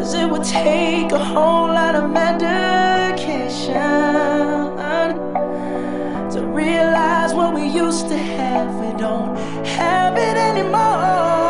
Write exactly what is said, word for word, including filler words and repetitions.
Cause it would take a whole lot of medication to realize what we used to have, we don't have it anymore.